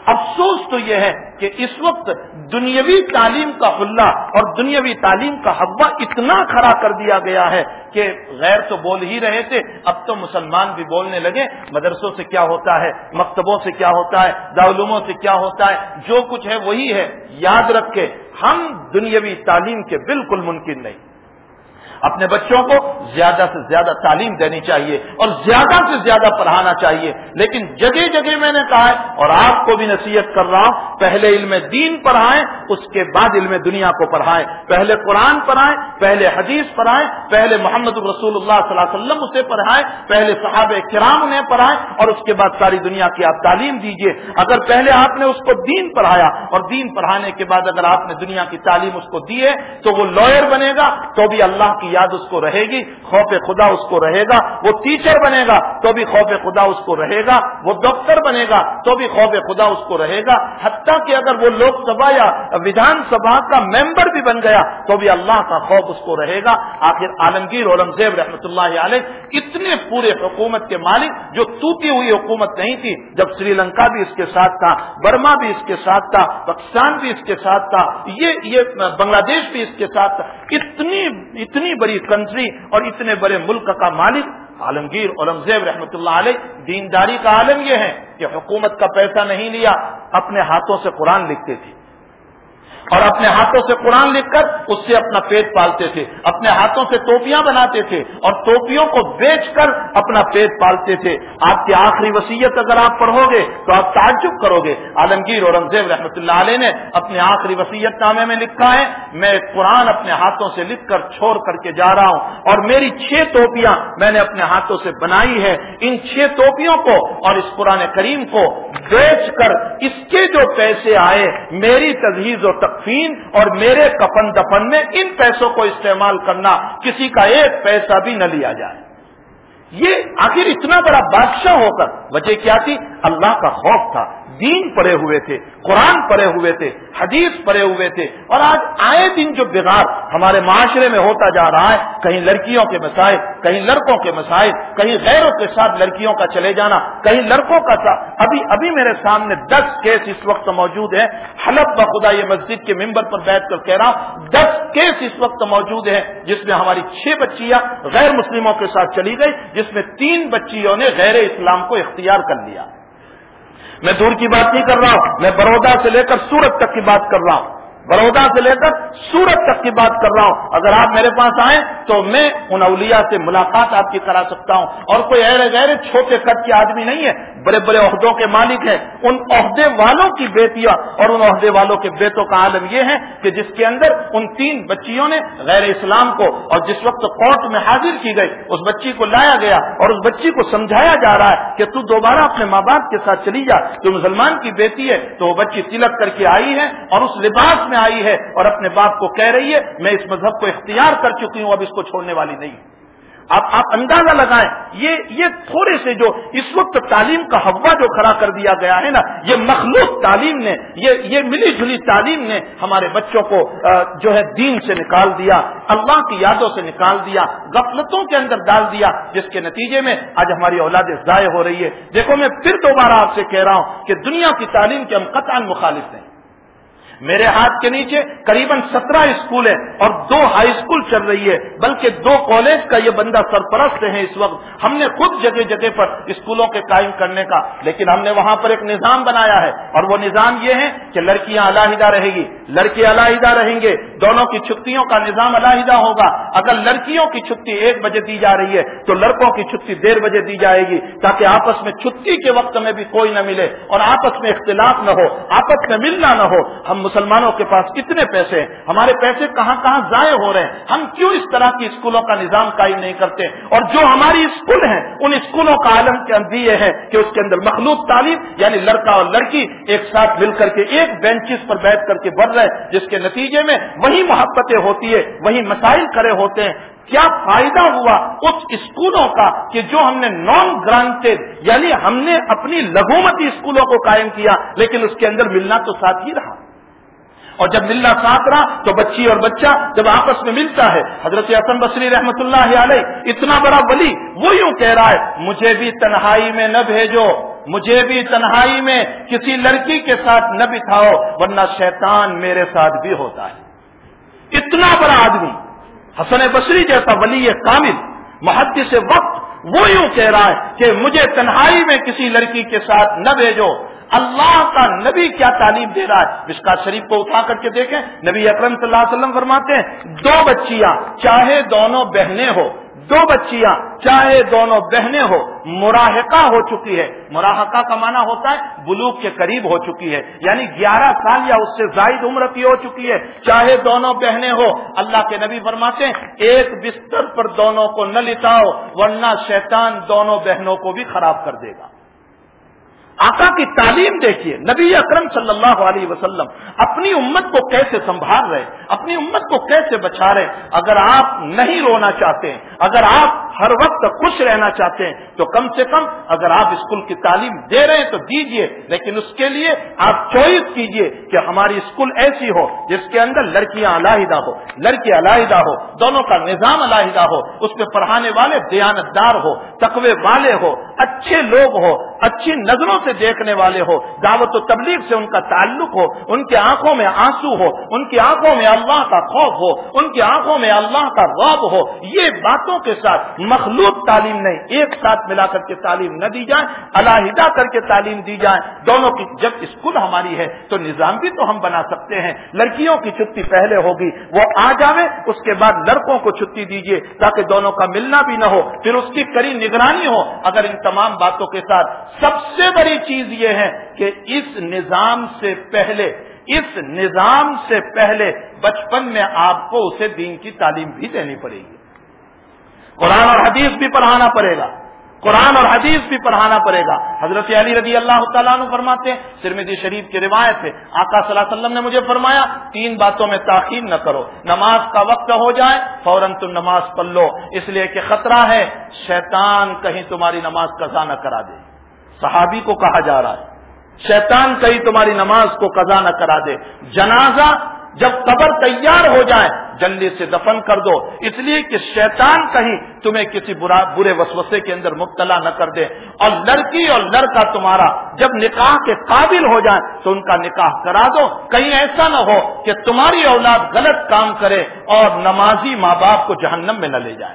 افسوس تو یہ ہے کہ اس وقت دنیاوی تعلیم کا حلہ اور دنیاوی تعلیم کا حوا اتنا کھڑا کر دیا گیا ہے کہ غیر تو بول ہی رہے تھے، اب تو مسلمان بھی بولنے لگے مدرسوں سے کیا ہوتا ہے، مکتبوں سے کیا ہوتا ہے، دارالعلوموں سے کیا ہوتا ہے، جو کچھ ہے وہی ہے۔ یاد رکھے ہم دنیاوی تعلیم کے بالکل منکر نہیں۔ اپنے بچوں کو زیادہ سے زیادہ تعلیم دینی چاہیے اور زیادہ سے زیادہ پڑھانا چاہیے، لیکن جگہ جگہ میں نے کہا ہے اور آپ کو بھی نصیحت کر رہا ہوں، پہلے علم دین پڑھائیں، اس کے بعد علم دنیا کو پڑھائیں، پہلے قرآن پڑھائیں، پہلے حدیث پڑھائیں، پہلے محمد رسول اللہ صلی اللہ علیہ وسلم اسے پڑھائیں، پہلے صحابہ کرام انہیں پڑھائیں اور اس کے بعد ساری دنیا کی آپ تعلیم دیجیے۔ اگر پہلے آپ نے اس کو دین پڑھایا اور دین پڑھانے کے بعد اگر آپ نے دنیا کی تعلیم اس کو دی ہے تو وہ لائر بنے گا تو بھی اللہ کی یاد اس کو رہے گی، خوف خدا اس کو رہے گا، وہ ٹیچر بنے گا تو بھی خوف خدا اس کو رہے گا، وہ ڈاکٹر بنے گا تو بھی خوف خدا اس کو رہے گا، حتیٰ کہ اگر وہ لوک سبھا یا ویدھان سبھا کا ممبر بھی بن گیا تو بھی اللہ کا خوف اس کو رہے گا۔ آخر عالمگیر اورنگزیب رحمۃ اللہ علیہ اتنے پورے حکومت کے مالک جو ٹوٹی ہوئی حکومت نہیں تھی، جب سری لنکا بھی اس کے ساتھ تھا، برما بھی اس کے ساتھ تھا، پاکستان بھی اس کے ساتھ تھا، یہ بنگلہ دیش بھی اس کے ساتھ تھا، اتنی بڑی کنٹری اور اتنے بڑے ملک کا مالک عالمگیر اورنگزیب رحمۃ اللہ علیہ۔ دینداری کا عالم یہ ہے کہ حکومت کا پیسہ نہیں لیا، اپنے ہاتھوں سے قرآن لکھتے تھے اور اپنے ہاتھوں سے قرآن لکھ کر اس سے اپنا پیٹ پالتے تھے، اپنے ہاتھوں سے ٹوپیاں بناتے تھے اور ٹوپیوں کو بیچ کر اپنا پیٹ پالتے تھے۔ آپ کی آخری وصیت اگر آپ پڑھو گے تو آپ تعجب کرو گے، عالمگیر اورنگزیب رحمۃ اللہ علیہ نے اپنے آخری وصیت نامے میں لکھا ہے، میں قرآن اپنے ہاتھوں سے لکھ کر چھوڑ کر کے جا رہا ہوں اور میری 6 ٹوپیاں میں نے اپنے ہاتھوں سے بنائی ہے، ان 6 ٹوپیوں کو اور اس قرآن کریم کو بیچ کر اس کے جو پیسے آئے میری تجہیز و تکفین اور میرے کفن دفن میں ان پیسوں کو استعمال کرنا، کسی کا ایک پیسہ بھی نہ لیا جائے۔ یہ آخر اتنا بڑا بادشاہ ہو کر وجہ کیا تھی؟ اللہ کا خوف تھا، دین پڑھے ہوئے تھے، قرآن پڑھے ہوئے تھے، حدیث پڑھے ہوئے تھے۔ اور آج آئے دن جو بگاڑ ہمارے معاشرے میں ہوتا جا رہا ہے، کہیں لڑکیوں کے مسائل، کہیں لڑکوں کے مسائل، کہیں غیروں کے ساتھ لڑکیوں کا چلے جانا، کہیں لڑکوں کا ابھی میرے سامنے 10 کیس اس وقت موجود ہیں، حلف بخدا یہ مسجد کے ممبر پر بیٹھ کر کہہ رہا ہوں، 10 کیس اس وقت موجود ہیں جس میں ہماری 6 بچیاں غیر مسلموں کے ساتھ چلی گئی، جس میں 3 بچیوں نے غیر اسلام کو اختیار کر لیا۔ میں دور کی بات نہیں کر رہا ہوں، میں بڑودہ سے لے کر سورت تک کی بات کر رہا ہوں، بڑودہ سے لے کر سورت تک کی بات کر رہا ہوں۔ اگر آپ میرے پاس آئیں تو میں ان اولیاء سے ملاقات آپ کی کرا سکتا ہوں، اور کوئی غیر چھوٹے قد کے آدمی نہیں ہے، بڑے بڑے عہدوں کے مالک ہیں۔ ان عہدے والوں کی بیٹیاں اور ان عہدے والوں کے بیٹوں کا عالم یہ ہے کہ جس کے اندر ان 3 بچیوں نے غیر اسلام کو، اور جس وقت کورٹ میں حاضر کی گئی اس بچی کو لایا گیا اور اس بچی کو سمجھایا جا رہا ہے کہ تو دوبارہ اپنے ماں باپ کے ساتھ چلی جا، تو مسلمان کی بیٹی ہے تو وہ بچی تلک کر کے آئی ہے اور اس لباس میں آئی ہے اور اپنے باپ کو کہہ رہی ہے میں اس مذہب کو اختیار کر چکی ہوں، اب اس کو چھوڑنے والی نہیں۔ آپ اندازہ لگائیں، یہ تھوڑے سے جو اس وقت تعلیم کا ہوا جو کھڑا کر دیا گیا ہے نا، یہ مخلوق تعلیم نے، یہ ملی جلی تعلیم نے ہمارے بچوں کو جو ہے دین سے نکال دیا، اللہ کی یادوں سے نکال دیا، غفلتوں کے اندر ڈال دیا، جس کے نتیجے میں آج ہماری اولادیں ضائع ہو رہی ہے۔ دیکھو میں پھر دوبارہ آپ سے کہہ رہا ہوں کہ دنیا کی تعلیم کے ہم قطعاً مخالف ہیں۔ میرے ہاتھ کے نیچے قریباً 17 اسکول ہیں اور 2 ہائی اسکول چل رہی ہے، بلکہ 2 کالج کا یہ بندہ سرپرست ہے اس وقت۔ ہم نے خود جگہ جگہ پر اسکولوں کے قائم کرنے کا، لیکن ہم نے وہاں پر ایک نظام بنایا ہے، اور وہ نظام یہ ہے کہ لڑکیاں علیحدہ رہے گی، لڑکے علیحدہ رہیں گے، دونوں کی چھٹیوں کا نظام علیحدہ ہوگا۔ اگر لڑکیوں کی چھٹی 1 بجے دی جا رہی ہے تو لڑکوں کی چھٹی 1:30 بجے دی جائے گی، تاکہ آپس میں چھٹی کے وقت میں بھی کوئی نہ ملے اور آپس میں اختلاف نہ ہو، آپس میں ملنا نہ ہو۔ ہم مسلمانوں کے پاس کتنے پیسے ہیں، ہمارے پیسے کہاں کہاں ضائع ہو رہے ہیں، ہم کیوں اس طرح کی اسکولوں کا نظام قائم نہیں کرتے؟ اور جو ہماری اسکول ہیں ان اسکولوں کا عالم کے اندر یہ ہے کہ اس کے اندر مخلوط تعلیم، یعنی لڑکا اور لڑکی ایک ساتھ مل کر کے ایک بینچز پر بیٹھ کر کے بڑھ رہے، جس کے نتیجے میں وہی محبتیں ہوتی ہے، وہی مسائل کھڑے ہوتے ہیں۔ کیا فائدہ ہوا اس اسکولوں کا کہ جو ہم نے نان گرانٹیڈ، یعنی ہم نے اپنی لگومتی اسکولوں کو قائم کیا، لیکن اس کے اندر ملنا تو ساتھ ہی رہا، اور جب ملنا ساتھ رہا تو بچی اور بچہ جب آپس میں ملتا ہے۔ حضرت حسن بصری رحمت اللہ علیہ اتنا بڑا ولی، وہ یوں کہہ رہا ہے مجھے بھی تنہائی میں نہ بھیجو، مجھے بھی تنہائی میں کسی لڑکی کے ساتھ نہ بٹھاؤ ورنہ شیطان میرے ساتھ بھی ہوتا ہے۔ اتنا بڑا آدمی حسن بصری جیسا ولی کامل محدث وقت وہ یوں کہہ رہا ہے کہ مجھے تنہائی میں کسی لڑکی کے ساتھ نہ بھیجو۔ اللہ کا نبی کیا تعلیم دے رہا ہے، مشکات شریف کو اٹھا کر کے دیکھیں، نبی اکرم صلی اللہ علیہ وسلم فرماتے ہیں 2 بچیاں چاہے دونوں بہنیں ہو، 2 بچیاں چاہے دونوں بہنیں ہو، مراہقہ ہو چکی ہے، مراہقہ کا معنی ہوتا ہے بلوغ کے قریب ہو چکی ہے، یعنی 11 سال یا اس سے زائد عمر کی ہو چکی ہے، چاہے دونوں بہنیں ہو، اللہ کے نبی فرماتے ہیں ایک بستر پر دونوں کو نہ لٹاؤ ورنہ شیطان دونوں بہنوں کو بھی خراب کر دے گا۔ آقا کی تعلیم دیکھیے، نبی اکرم صلی اللہ علیہ وسلم اپنی امت کو کیسے سنبھال رہے، اپنی امت کو کیسے بچا رہے۔ اگر آپ نہیں رونا چاہتے ہیں، اگر آپ ہر وقت خوش رہنا چاہتے ہیں تو کم سے کم اگر آپ اسکول کی تعلیم دے رہے ہیں تو دیجئے، لیکن اس کے لیے آپ چوائس کیجئے کہ ہماری اسکول ایسی ہو جس کے اندر لڑکیاں علیحدہ ہو، لڑکے علیحدہ ہو، دونوں کا نظام علیحدہ ہو، اس میں پڑھانے والے دیانتدار ہو، تقوی والے ہو، اچھے لوگ ہو، اچھی نظروں سے دیکھنے والے ہو، دعوت و تبلیغ سے ان کا تعلق ہو، ان کی آنکھوں میں آنسو ہو، ان کی آنکھوں میں اللہ کا خوف ہو، ان کی آنکھوں میں اللہ کا رعب ہو۔ یہ باتوں کے ساتھ مخلوق تعلیم نہیں، ایک ساتھ ملا کر کے تعلیم نہ دی جائے، علیحدہ کر کے تعلیم دی جائے دونوں کی۔ جب اسکول ہماری ہے تو نظام بھی تو ہم بنا سکتے ہیں، لڑکیوں کی چھٹی پہلے ہوگی، وہ آ جاوے، اس کے بعد لڑکوں کو چھٹی دیجیے تاکہ دونوں کا ملنا بھی نہ ہو، پھر اس کی کڑی نگرانی ہو۔ اگر ان تمام باتوں کے ساتھ سب سے بڑی چیز یہ ہے کہ اس نظام سے پہلے بچپن میں آپ کو اسے دین کی تعلیم بھی دینی پڑے گی، قرآن اور حدیث بھی پڑھانا پڑے گا، قرآن اور حدیث بھی پڑھانا پڑے گا۔ حضرت علی رضی اللہ تعالیٰ عنہ فرماتے ہیں، ترمذی شریف کی روایت ہے، آقا صلی اللہ علیہ وسلم نے مجھے فرمایا 3 باتوں میں تاخیر نہ کرو، نماز کا وقت ہو جائے فوراً تم نماز پڑھ لو، اس لیے کہ خطرہ ہے شیطان کہیں تمہاری نماز قضا نہ کرا دے۔ صحابی کو کہا جا رہا ہے شیطان کہیں تمہاری نماز کو قضا نہ کرا دے۔ جنازہ جب قبر تیار ہو جائے جلدی سے دفن کر دو، اس لیے کہ شیطان کہیں تمہیں کسی برے وسوسے کے اندر مبتلا نہ کر دے۔ اور لڑکی اور لڑکا تمہارا جب نکاح کے قابل ہو جائے تو ان کا نکاح کرا دو، کہیں ایسا نہ ہو کہ تمہاری اولاد غلط کام کرے اور نمازی ماں باپ کو جہنم میں نہ لے جائے۔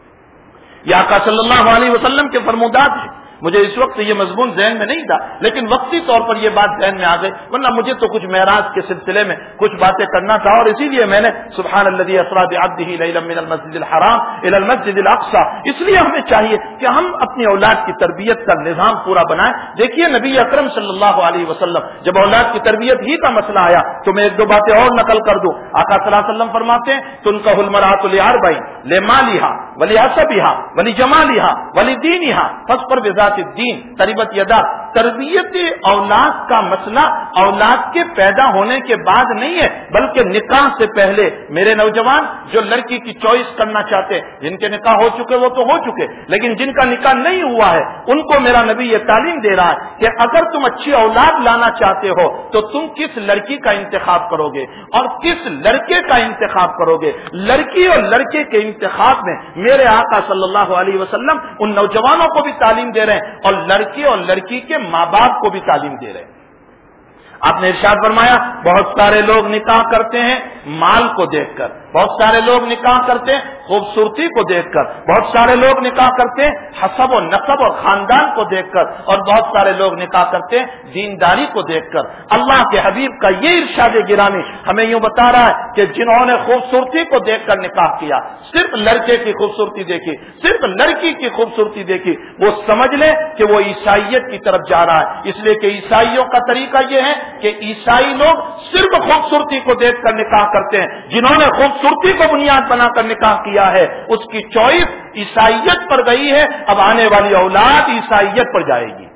یہ آقا صلی اللہ علیہ وسلم کے فرمودات ہیں۔ مجھے اس وقت یہ مضمون ذہن میں نہیں تھا لیکن وقتی طور پر یہ بات ذہن میں آ گئی، ورنہ مجھے تو کچھ معراج کے سلسلے میں کچھ باتیں کرنا تھا، اور اسی لیے میں نے سبحان الذی اسری بعبدہ لیلا من المسجد الحرام الی المسجد الاقصی، اس لیے ہمیں چاہیے کہ ہم اپنی اولاد کی تربیت کا نظام پورا بنائیں۔ دیکھیے نبی اکرم صلی اللہ علیہ وسلم جب اولاد کی تربیت ہی کا مسئلہ آیا تو میں 1-2 باتیں اور نقل کر دوں۔ آقا صلی اللہ علیہ وسلم فرماتے ہیں تنکح المرأۃ لاربع لمالها ولحسبها ولجمالها ولدینها فاصبر بذات الدین تربت یدا۔ تربیت اولاد کا مسئلہ اولاد کے پیدا ہونے کے بعد نہیں ہے بلکہ نکاح سے پہلے۔ میرے نوجوان جو لڑکی کی چوائس کرنا چاہتے ہیں، جن کے نکاح ہو چکے وہ تو ہو چکے، لیکن جن کا نکاح نہیں ہوا ہے ان کو میرا نبی یہ تعلیم دے رہا ہے کہ اگر تم اچھی اولاد لانا چاہتے ہو تو تم کس لڑکی کا انتخاب کرو گے اور کس لڑکے کا انتخاب کرو گے۔ لڑکی اور لڑکے کے انتخاب میں میرے آقا صلی اللہ علیہ وسلم ان نوجوانوں کو بھی تعلیم دے رہے ہیں اور لڑکے اور لڑکی کے ماں باپ کو بھی تعلیم دے رہے ہیں۔ آپ نے ارشاد فرمایا بہت سارے لوگ نکاح کرتے ہیں مال کو دیکھ کر، بہت سارے لوگ نکاح کرتے ہیں خوبصورتی کو دیکھ کر، بہت سارے لوگ نکاح کرتے ہیں حسب و نسب اور خاندان کو دیکھ کر، اور بہت سارے لوگ نکاح کرتے ہیں دینداری کو دیکھ کر۔ اللہ کے حبیب کا یہ ارشاد گرامی ہمیں یوں بتا رہا ہے کہ جنہوں نے خوبصورتی کو دیکھ کر نکاح کیا، صرف لڑکے کی خوبصورتی دیکھی، صرف لڑکی کی خوبصورتی دیکھی، وہ سمجھ لے کہ وہ عیسائیت کی طرف جا رہا ہے، اس لیے کہ عیسائیوں کا طریقہ یہ ہے کہ عیسائی لوگ صرف خوبصورتی کو دیکھ کر نکاح کرتے ہیں۔ جنہوں نے خوبصورتی کو بنیاد بنا کر نکاح کیا ہے اس کی چوائس عیسائیت پر گئی ہے، اب آنے والی اولاد عیسائیت پر جائے گی۔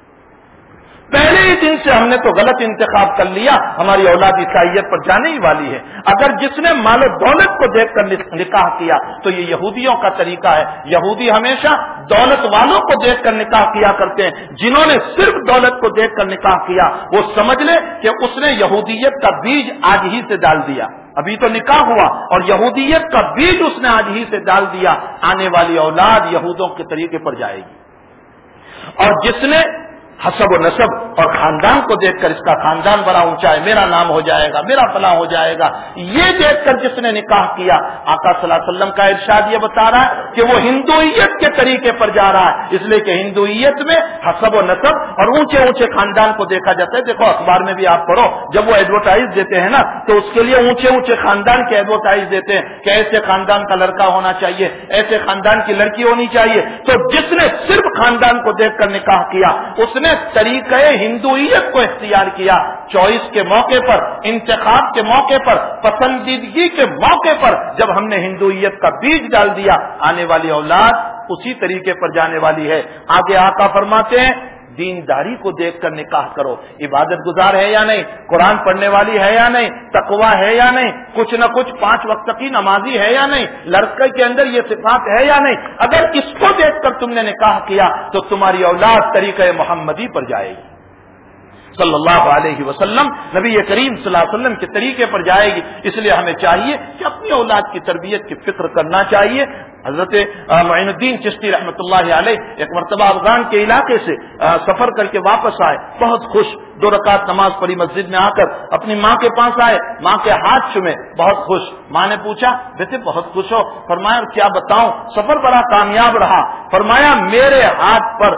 پہلے ہی دن سے ہم نے تو غلط انتخاب کر لیا، ہماری اولاد عیسائیت پر جانے ہی والی ہے۔ اگر جس نے مال و دولت کو دیکھ کر نکاح کیا تو یہ یہودیوں کا طریقہ ہے، یہودی ہمیشہ دولت والوں کو دیکھ کر نکاح کیا کرتے ہیں۔ جنہوں نے صرف دولت کو دیکھ کر نکاح کیا وہ سمجھ لے کہ اس نے یہودیت کا بیج آج ہی سے ڈال دیا، ابھی تو نکاح ہوا اور یہودیت کا بیج اس نے آج ہی سے ڈال دیا، آنے والی اولاد یہودوں کے طریقے پر جائے گی۔ اور جس نے حسب و نسب اور خاندان کو دیکھ کر اس کا خاندان بڑا اونچا ہے، میرا نام ہو جائے گا، میرا فلاں ہو جائے گا، یہ دیکھ کر جس نے نکاح کیا، آقا صلی اللہ علیہ وسلم کا ارشاد یہ بتا رہا ہے کہ وہ ہندوئیت کے طریقے پر جا رہا ہے، اس لیے کہ ہندوئیت میں حسب و نسب اور اونچے اونچے خاندان کو دیکھا جاتا ہے۔ دیکھو اخبار میں بھی آپ پڑھو، جب وہ ایڈورٹائز دیتے ہیں نا تو اس کے لیے اونچے اونچے خاندان کے ایڈورٹائز دیتے ہیں کہ ایسے خاندان کا لڑکا ہونا چاہیے، ایسے خاندان کی لڑکی ہونی چاہیے۔ تو جس نے صرف خاندان کو دیکھ کر نکاح کیا، اس نے طریقہ ہندوئیت کو اختیار کیا۔ چوائس کے موقع پر، انتخاب کے موقع پر، پسندیدگی کے موقع پر جب ہم نے ہندوئیت کا بیج ڈال دیا، آنے والی اولاد اسی طریقے پر جانے والی ہے۔ آگے آقا فرماتے ہیں دینداری کو دیکھ کر نکاح کرو، عبادت گزار ہے یا نہیں، قرآن پڑھنے والی ہے یا نہیں، تقویٰ ہے یا نہیں، کچھ نہ کچھ 5 وقت کی نمازی ہے یا نہیں، لڑکے کے اندر یہ صفات ہے یا نہیں۔ اگر اس کو دیکھ کر تم نے نکاح کیا تو تمہاری اولاد طریقہ محمدی پر جائے گی، صلی اللہ علیہ وسلم، نبی کریم صلی اللہ علیہ وسلم کے طریقے پر جائے گی۔ اس لیے ہمیں چاہیے کہ اپنی اولاد کی تربیت کی فکر کرنا چاہیے۔ حضرت معین الدین چشتی رحمۃ اللہ علیہ ایک مرتبہ افغان کے علاقے سے سفر کر کے واپس آئے، بہت خوش، 2 رکعت نماز پڑھی، مسجد میں آ کر اپنی ماں کے پاس آئے، ماں کے ہاتھ چومے، بہت خوش۔ ماں نے پوچھا بیٹے بہت خوش ہو؟ فرمایا کیا بتاؤں، سفر بڑا کامیاب رہا۔ فرمایا میرے ہاتھ پر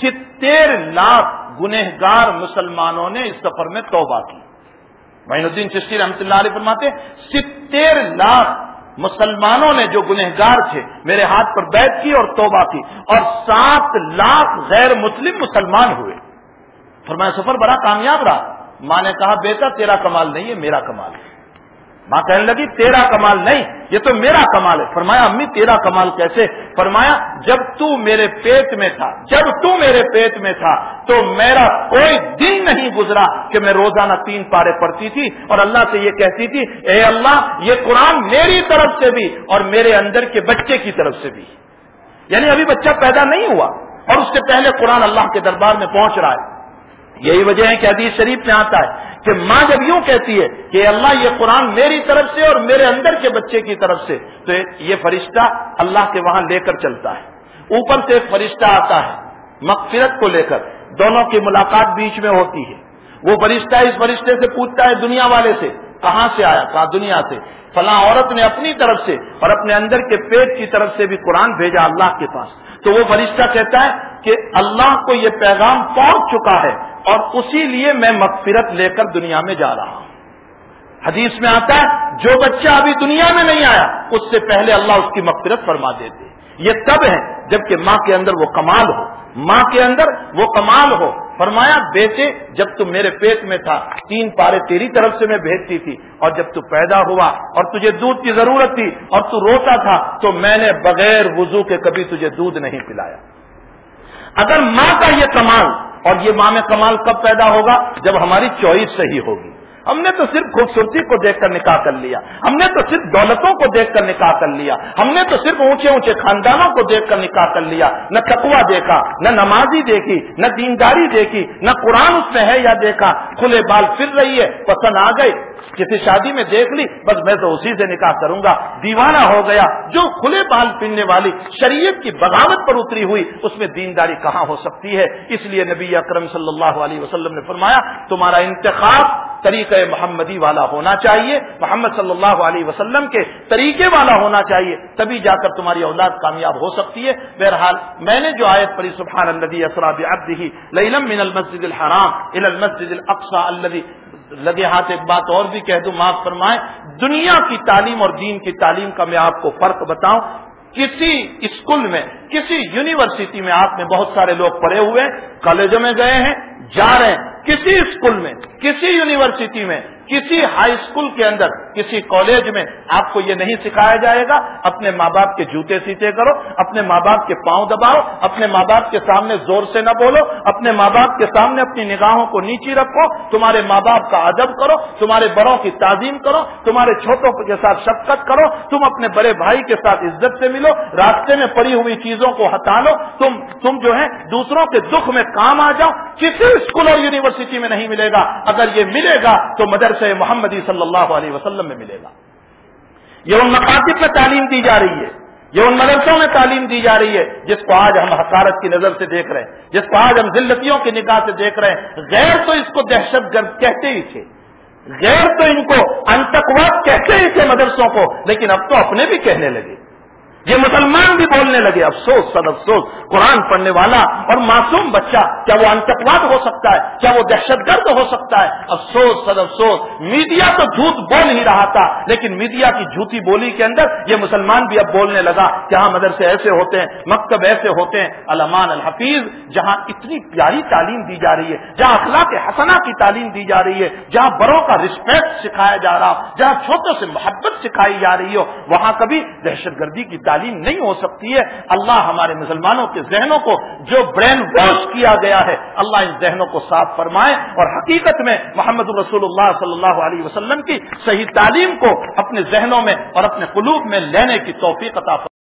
70 لاکھ گنہگار مسلمانوں نے اس سفر میں توبہ کی۔ معین الدین چشتی رحمۃ اللہ علیہ فرماتے 70 لاکھ مسلمانوں نے جو گنہگار تھے میرے ہاتھ پر بیعت کی اور توبہ کی، اور 7 لاکھ غیر مسلم مسلمان ہوئے۔ فرمایا سفر بڑا کامیاب رہا۔ ماں نے کہا بیٹا تیرا کمال نہیں ہے، میرا کمال ہے۔ ماں کہنے لگی تیرا کمال نہیں، یہ تو میرا کمال ہے۔ فرمایا امی تیرا کمال کیسے؟ فرمایا جب تو میرے پیٹ میں تھا، جب تو میرے پیٹ میں تھا تو میرا کوئی دن نہیں گزرا کہ میں روزانہ 3 پارے پڑھتی تھی اور اللہ سے یہ کہتی تھی اے اللہ یہ قرآن میری طرف سے بھی اور میرے اندر کے بچے کی طرف سے بھی، یعنی ابھی بچہ پیدا نہیں ہوا اور اس سے پہلے قرآن اللہ کے دربار میں پہنچ رہا ہے۔ یہی وجہ ہے کہ حدیث شریف میں آتا ہے کہ ماں جب یوں کہتی ہے کہ اللہ یہ قرآن میری طرف سے اور میرے اندر کے بچے کی طرف سے، تو یہ فرشتہ اللہ کے وہاں لے کر چلتا ہے۔ اوپر سے ایک فرشتہ آتا ہے مغفرت کو لے کر، دونوں کی ملاقات بیچ میں ہوتی ہے۔ وہ فرشتہ اس فرشتے سے پوچھتا ہے دنیا والے سے کہاں سے آیا؟ کہا دنیا سے۔ فلاں عورت نے اپنی طرف سے اور اپنے اندر کے پیٹ کی طرف سے بھی قرآن بھیجا اللہ کے پاس۔ تو وہ فرشتہ کہتا ہے کہ اللہ کو یہ پیغام پہنچ چکا ہے اور اسی لیے میں مغفرت لے کر دنیا میں جا رہا ہوں۔ حدیث میں آتا ہے جو بچہ ابھی دنیا میں نہیں آیا اس سے پہلے اللہ اس کی مغفرت فرما دیتے۔ یہ تب ہے جبکہ ماں کے اندر وہ کمال ہو، ماں کے اندر وہ کمال ہو۔ فرمایا بیٹے جب تم میرے پیٹ میں تھا 3 پارے تیری طرف سے میں بھیجتی تھی، اور جب تو پیدا ہوا اور تجھے دودھ کی ضرورت تھی اور تو روتا تھا تو میں نے بغیر وضو کے کبھی تجھے دودھ نہیں پلایا۔ اگر ماں کا یہ کمال، اور یہ ماں میں کمال کب پیدا ہوگا؟ جب ہماری چوائس صحیح ہوگی۔ ہم نے تو صرف خوبصورتی کو دیکھ کر نکاح کر لیا، ہم نے تو صرف دولتوں کو دیکھ کر نکاح کر لیا، ہم نے تو صرف اونچے اونچے خاندانوں کو دیکھ کر نکاح کر لیا، نہ تقویٰ دیکھا، نہ نمازی دیکھی، نہ دینداری دیکھی، نہ قرآن اس میں ہے یا دیکھا، کھلے بال پھر رہی ہے، پسند آ گئی، کسی شادی میں دیکھ لی بس میں تو اسی سے نکاح کروں گا، دیوانہ ہو گیا۔ جو کھلے بال پھرنے والی شریعت کی بغاوت پر اتری ہوئی اس میں دینداری کہاں ہو سکتی ہے؟ اس لیے نبی اکرم صلی اللہ علیہ وسلم نے فرمایا تمہارا انتخاب طریقہ محمدی والا ہونا چاہیے، محمد صلی اللہ علیہ وسلم کے طریقے والا ہونا چاہیے، تبھی جا کر تمہاری اولاد کامیاب ہو سکتی ہے۔ بہرحال میں نے جو آیت پڑھی سبحان الذی اسری بعبدہ لیلا من المسجد الحرام الی المسجد الاقصی الذی، لگے ہاتھ ایک بات اور بھی کہہ دوں معاف فرمائیں، دنیا کی تعلیم اور دین کی تعلیم کا میں آپ کو فرق بتاؤں۔ کسی اسکول میں، کسی یونیورسٹی میں آپ نے بہت سارے لوگ پڑھے ہوئے ہیں، کالجوں میں گئے ہیں، جا رہے ہیں، کسی اسکول میں، کسی یونیورسٹی میں، کسی ہائی اسکول کے اندر، کسی کالج میں آپ کو یہ نہیں سکھایا جائے گا اپنے ماں باپ کے جوتے سیتے کرو، اپنے ماں باپ کے پاؤں دباؤ، اپنے ماں باپ کے سامنے زور سے نہ بولو، اپنے ماں باپ کے سامنے اپنی نگاہوں کو نیچی رکھو، تمہارے ماں باپ کا ادب کرو، تمہارے بڑوں کی تعظیم کرو، تمہارے چھوٹوں کے ساتھ شفقت کرو، تم اپنے بڑے بھائی کے ساتھ عزت سے ملو، راستے میں پڑی ہوئی چیزوں کو ہٹا لو، تم جو ہے دوسروں کے دکھ میں کام آ جاؤ۔ کسی اسکول اور یونیورسٹی میں نہیں ملے گا، اگر یہ ملے گا تو مدرسہ محمدی صلی اللہ علیہ وسلم میں ملے گا۔ یہ ان مکاتب میں تعلیم دی جا رہی ہے، یہ ان مدرسوں میں تعلیم دی جا رہی ہے جس کو آج ہم حقارت کی نظر سے دیکھ رہے ہیں، جس کو آج ہم ذلتیوں کی نگاہ سے دیکھ رہے ہیں۔ غیر تو اس کو دہشت گرد کہتے ہی تھے، غیر تو ان کو انتقواد کہتے ہی تھے مدرسوں کو، لیکن اب تو اپنے بھی کہنے لگے، یہ مسلمان بھی بولنے لگے۔ افسوس سد افسوس، قرآن پڑھنے والا اور معصوم بچہ کیا وہ انتقواد ہو سکتا ہے؟ کیا وہ دہشت گرد ہو سکتا ہے؟ افسوس سد افسوس، میڈیا تو جھوٹ بول ہی رہا تھا، لیکن میڈیا کی جھوٹی بولی کے اندر یہ مسلمان بھی اب بولنے لگا کہ ہاں مدرسے ایسے ہوتے ہیں، مکتب ایسے ہوتے ہیں۔ علمان الحفیظ جہاں اتنی پیاری تعلیم دی جا رہی ہے، جہاں اخلاق حسنہ کی تعلیم دی جا رہی ہے، جہاں بڑوں کا رسپیکٹ سکھایا جا رہا، جہاں چھوٹوں سے محبت سکھائی جا رہی ہو، وہاں کبھی دہشت گردی کی تعلیم نہیں ہو سکتی ہے۔ اللہ ہمارے مسلمانوں کے ذہنوں کو جو برین واش کیا گیا ہے، اللہ ان ذہنوں کو صاف فرمائے اور حقیقت میں محمد رسول اللہ صلی اللہ علیہ وسلم کی صحیح تعلیم کو اپنے ذہنوں میں اور اپنے قلوب میں لینے کی توفیق عطا فرمائے۔